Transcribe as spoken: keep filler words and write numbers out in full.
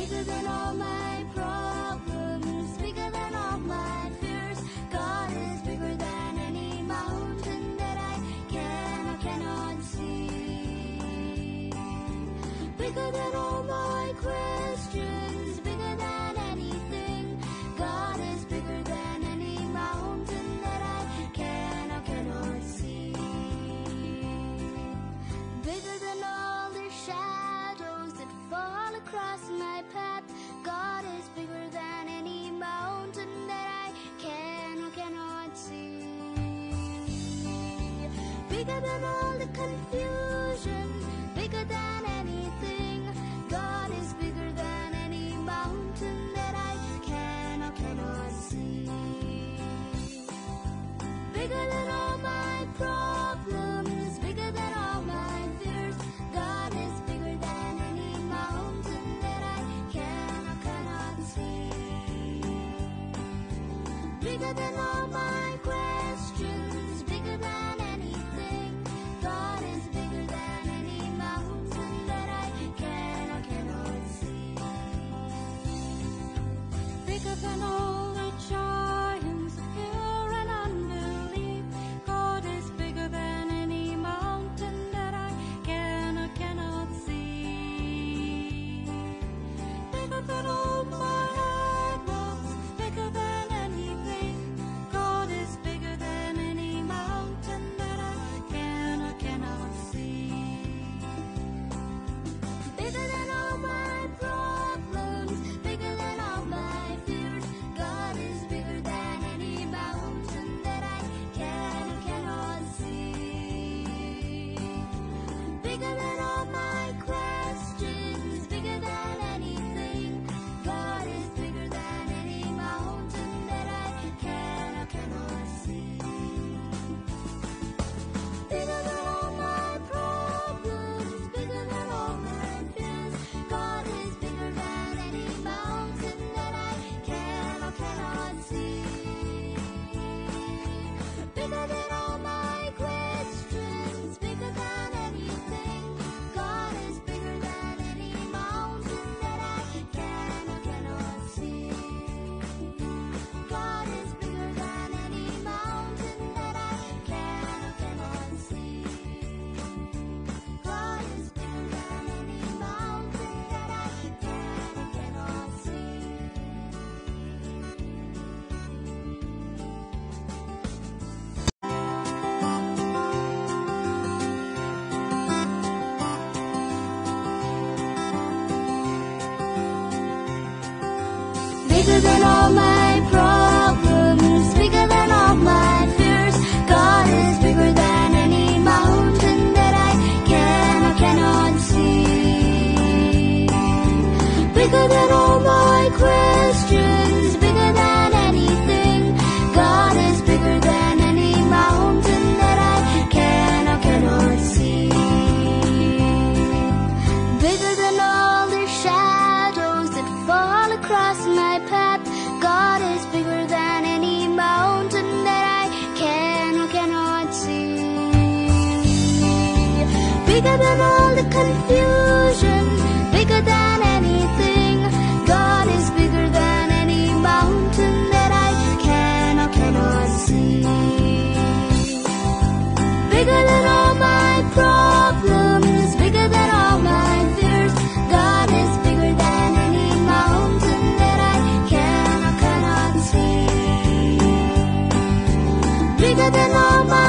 bigger than all my problems, bigger than all my fears. God is bigger than any mountain that I can or cannot see. Bigger than all my questions, bigger than anything. God is bigger than any mountain that I can or cannot see. Bigger than all the shadows that fall across my path. God is bigger than any mountain that I can or cannot see. Bigger than all the confusion, bigger than anything. God is bigger than any mountain that I can or cannot see. Bigger than all my problems, bigger than all my fears. God is bigger than any mountain that I can or cannot see. Bigger than all my questions, bigger than anything. God is bigger than any mountain that I can or cannot see. Bigger than all the giants of fear and unbelief. God is bigger than any mountain that I can or cannot see. Bigger than all my idols, bigger than anything. God is bigger than any mountain that I can or cannot see. Bigger than all my problems, bigger than all my fears. God is bigger than any mountain that I can or cannot see. Bigger than all my questions, bigger than anything. God is bigger than any mountain that I can or cannot see. Bigger than all my problems, bigger than all my fears. God is bigger than any mountain that I can or cannot see. Bigger than all my questions, bigger than anything. God is bigger than any mountain that I can or cannot see. God is bigger than any mountain that I can or cannot see. God is bigger than any mountain that I can or cannot see. Bigger than all my problems, bigger than all my fears. God is bigger than any mountain that I can or cannot see. Bigger than all my questions, bigger than anything. God is bigger than any mountain that I can or cannot see. Bigger than all the shadows that fall across my path. God is bigger than any mountain that I can or cannot see. Bigger than all the confusion, bigger than anything. God is bigger than any mountain that I can or cannot see. Bigger than all my problems, bigger than all my fears. God is bigger than any mountain that I can or cannot see. Bigger than all my